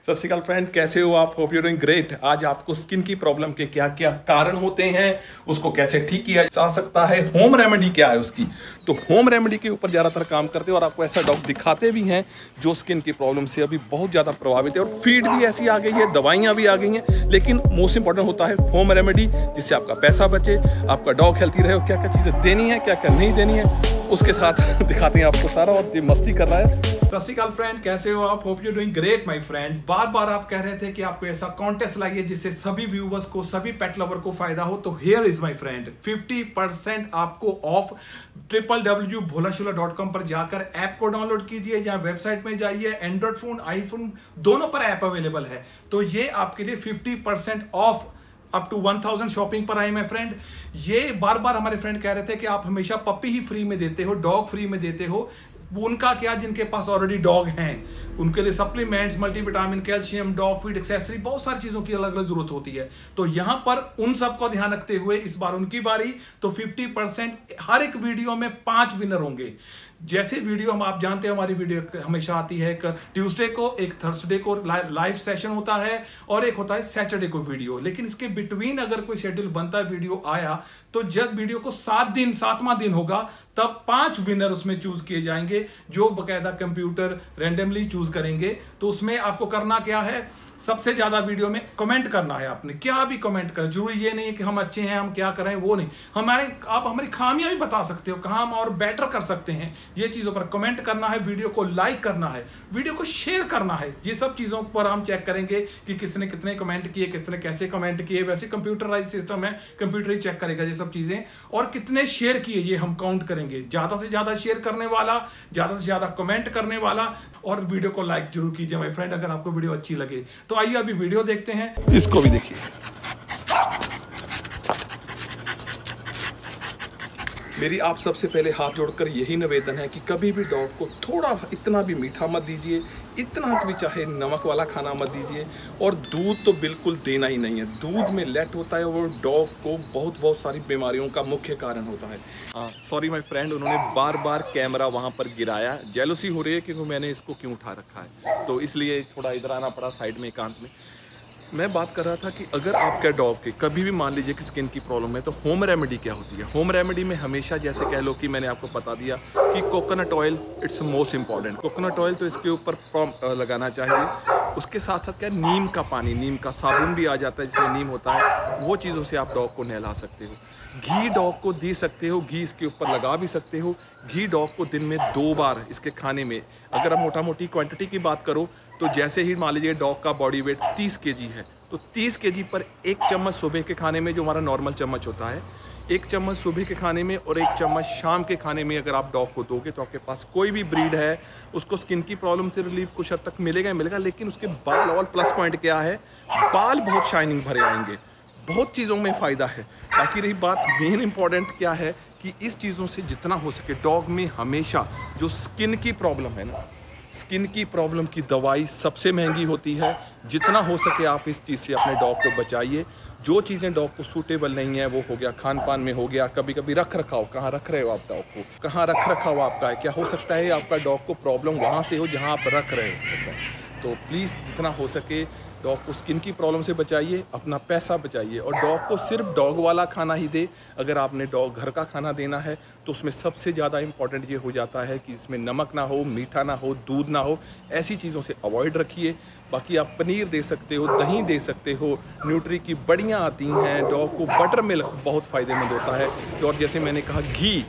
सत श्री अकाल फ्रेंड, कैसे हो आप? Hope you doing great. आज आपको स्किन की प्रॉब्लम के क्या क्या कारण होते हैं, उसको कैसे ठीक किया जा सकता है, होम रेमेडी क्या है उसकी। तो होम रेमेडी के ऊपर ज़्यादातर काम करते हैं और आपको ऐसा डॉक्टर दिखाते भी हैं जो स्किन की प्रॉब्लम से अभी बहुत ज़्यादा प्रभावित है। और फीड भी ऐसी आ गई है, दवाइयाँ भी आ गई हैं, लेकिन मोस्ट इंपॉर्टेंट होता है होम रेमेडी, जिससे आपका पैसा बचे, आपका डॉग हेल्थी रहे। क्या क्या चीज़ें देनी है, क्या क्या नहीं देनी है, उसके साथ दिखाते हैं आपको सारा। और ये मस्ती कर रहा है। सत श्री अकाल फ्रेंड, कैसे हो आप? Hope you doing great my friend. बार बार आप कह रहे थे कि आपको ऐसा कॉन्टेस्ट लाइए जिससे सभी व्यूवर्स को, सभी पेट लवर को फायदा हो। तो हियर इज माय फ्रेंड, 50% आपको ऑफ www.bholashola.com पर जाकर ऐप को डाउनलोड कीजिए या वेबसाइट में जाइए। एंड्रॉइड फोन, आईफोन दोनों पर ऐप अवेलेबल है। तो ये आपके लिए 50% ऑफ अप टू 1000 शॉपिंग पर आई माय फ्रेंड। ये बार बार हमारे फ्रेंड कह रहे थे कि आप हमेशा पपी ही फ्री में देते हो, डॉग फ्री में देते हो। उनका क्या, जिनके पास ऑलरेडी डॉग हैं उनके लिए supplements, multivitamin, calcium, dog feed, accessory, बहुत सारी चीजों की अलग अलग जरूरत होती है। तो यहां पर उन सब को ध्यान रखते हुए इस बार उनकी बारी। तो 50% हर एक वीडियो में 5 विनर होंगे। जैसे वीडियो हम, आप जानते हैं हमारी वीडियो हमेशा आती है एक ट्यूसडे को, एक थर्सडे को लाइव सेशन होता है और एक होता है सैटरडे को वीडियो। लेकिन इसके बिटवीन अगर कोई शेड्यूल बनता है, वीडियो आया, तो जब वीडियो को 7वां दिन होगा तब 5 विनर उसमें चूज किए जाएंगे, जो बकायदा कंप्यूटर रैंडमली चूज करेंगे। तो उसमें आपको करना क्या है, सबसे ज्यादा वीडियो में कमेंट करना है। आपने क्या भी कमेंट कर, जरूरी ये नहीं है कि हम अच्छे हैं, हम क्या करें, वो नहीं। आप हमारी खामियां भी बता सकते हो, कहां हम और बेटर कर सकते हैं। ये चीजों पर कमेंट करना है, वीडियो को लाइक करना है, वीडियो को शेयर करना है। ये सब चीजों पर हम चेक करेंगे कि किसने कितने कमेंट किए, किसने कैसे कमेंट किए। वैसे कंप्यूटराइज सिस्टम है, कंप्यूटर ही चेक करेगा ये सब चीजें। और कितने शेयर किए ये हम काउंट करेंगे। ज्यादा से ज्यादा शेयर करने वाला, ज्यादा से ज्यादा कमेंट करने वाला, और वीडियो को लाइक जरूर कीजिए माय फ्रेंड अगर आपको वीडियो अच्छी लगे। तो आइए अभी वीडियो देखते हैं, इसको भी देखिए। मेरी आप सबसे पहले हाथ जोड़कर यही निवेदन है कि कभी भी डॉग को थोड़ा इतना भी मीठा मत दीजिए, इतना भी चाहे नमक वाला खाना मत दीजिए। और दूध तो बिल्कुल देना ही नहीं है। दूध में लेट होता है, वो डॉग को बहुत सारी बीमारियों का मुख्य कारण होता है। सॉरी माय फ्रेंड, उन्होंने बार बार कैमरा वहाँ पर गिराया। जेलसी हो रही है कि मैंने इसको क्यों उठा रखा है, तो इसलिए थोड़ा इधर आना पड़ा साइड में, एकांत में। मैं बात कर रहा था कि अगर आपके डॉग के कभी भी मान लीजिए कि स्किन की प्रॉब्लम है, तो होम रेमेडी क्या होती है। होम रेमेडी में हमेशा, जैसे कह लो कि मैंने आपको बता दिया कि coconut oil it's most important. Coconut oil तो इसके ऊपर लगाना चाहिए। उसके साथ साथ क्या, नीम का पानी, नीम का साबुन भी आ जाता है जिसमें नीम होता है, वो चीज़ों से आप डॉग को नहला सकते हो। घी डॉग को दे सकते हो, घी इसके ऊपर लगा भी सकते हो। घी डॉग को दिन में 2 बार इसके खाने में, अगर आप मोटा मोटी क्वांटिटी की बात करो तो जैसे ही मान लीजिए डॉग का बॉडी वेट 30 kg है, तो 30 kg पर 1 चम्मच सुबह के खाने में, जो हमारा नॉर्मल चम्मच होता है, 1 चम्मच सुबह के खाने में और 1 चम्मच शाम के खाने में अगर आप डॉग को दोगे, तो आपके पास कोई भी ब्रीड है उसको स्किन की प्रॉब्लम से रिलीफ कुछ हद तक मिलेगा ही मिलेगा। लेकिन उसके बाल, और प्लस पॉइंट क्या है, बाल बहुत शाइनिंग भरे आएंगे, बहुत चीज़ों में फ़ायदा है। बाकी रही बात, मेन इंपॉर्टेंट क्या है कि इस चीज़ों से जितना हो सके डॉग में हमेशा जो स्किन की प्रॉब्लम है ना, स्किन की प्रॉब्लम की दवाई सबसे महंगी होती है। जितना हो सके आप इस चीज़ से अपने डॉग को बचाइए। जो चीज़ें डॉग को सूटेबल नहीं है, वो हो गया खान पान में, हो गया कभी कभी रख रखाव, कहाँ रख रहे हो आप डॉग को, कहाँ रख रखाव आपका है। क्या हो सकता है आपका डॉग को प्रॉब्लम वहाँ से हो जहाँ आप रख रहे हो। तो प्लीज़ जितना हो सके डॉग को स्किन की प्रॉब्लम से बचाइए, अपना पैसा बचाइए। और डॉग को सिर्फ डॉग वाला खाना ही दे। अगर आपने डॉग घर का खाना देना है तो उसमें सबसे ज़्यादा इंपॉर्टेंट ये हो जाता है कि इसमें नमक ना हो, मीठा ना हो, दूध ना हो, ऐसी चीज़ों से अवॉइड रखिए। बाकी आप पनीर दे सकते हो, दही दे सकते हो, न्यूट्री की बढ़िया आती हैं। डॉग को बटर मिल्क बहुत फ़ायदेमंद होता है। और जैसे मैंने कहा,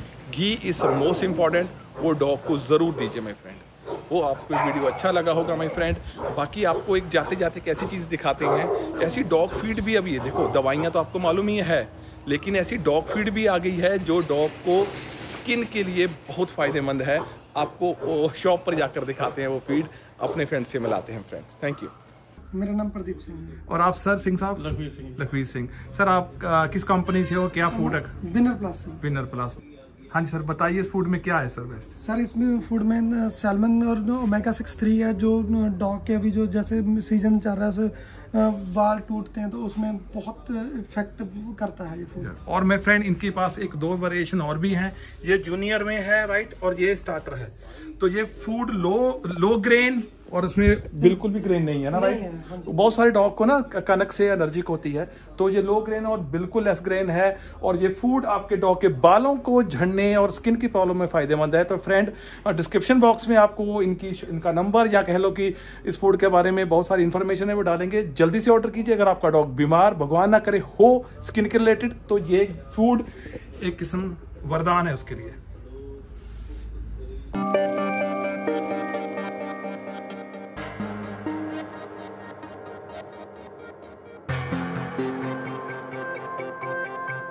घी इज़ मोस्ट इम्पॉर्टेंट, वो डॉग को ज़रूर दीजिए माय फ्रेंड। वो आपको वीडियो अच्छा लगा होगा माय फ्रेंड। बाकी आपको एक जाते जाते कैसी चीज़ दिखाते हैं, ऐसी डॉग फीड भी अभी है। देखो, दवाइयाँ तो आपको मालूम ही है, लेकिन ऐसी डॉग फीड भी आ गई है जो डॉग को स्किन के लिए बहुत फ़ायदेमंद है। आपको शॉप पर जाकर दिखाते हैं वो फीड, अपने फ्रेंड से मिलाते हैं फ्रेंड्स। Thank you. मेरा नाम प्रदीप सिंह है। और आप सर? सिंह साहब? लखवीर सिंह। सर आप किस कंपनी से हो, क्या फूड है? Winner plus. Winner plus. हाँ जी सर, बताइए इस फूड में क्या है सर बेस्ट? सर इसमें फूड में सैल्मन और जो ओमेगा 6 3 है, जो डॉग के अभी जो जैसे सीजन चल रहा है बाल टूटते हैं, तो उसमें बहुत इफेक्ट करता है ये फूड। और मैं फ्रेंड इनके पास एक 2 वेरिएशन और भी हैं, ये जूनियर में है राइट, और ये स्टार्टर है। तो ये फूड लो ग्रेन और इसमें बिल्कुल भी ग्रेन नहीं है ना नहीं राइट। है, हाँ जी। तो बहुत सारे डॉग को ना कनक से एलर्जिक होती है, तो ये लो ग्रेन और बिल्कुल लेस ग्रेन है, और ये फूड आपके डॉग के बालों को झड़ने और स्किन की प्रॉब्लम में फायदेमंद है। तो फ्रेंड डिस्क्रिप्शन बॉक्स में आपको इनका नंबर या कह लो कि इस फूड के बारे में बहुत सारी इन्फॉर्मेशन है वो डालेंगे। जल्दी से ऑर्डर कीजिए। अगर आपका डॉग बीमार भगवान ना करे हो स्किन के रिलेटेड, तो ये फूड एक किस्म वरदान है उसके लिए।